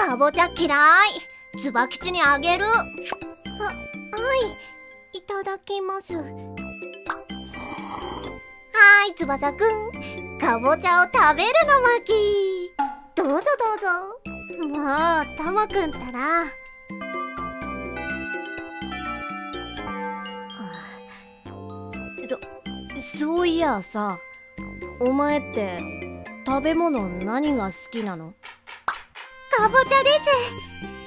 かぼちゃ嫌い。つば吉にあげる。はい、いただきます。はい、翼くん、かぼちゃを食べるの巻。どうぞどうぞ。もうたまくんったら。そういやさ、お前って食べ物何が好きなの？かぼちゃです。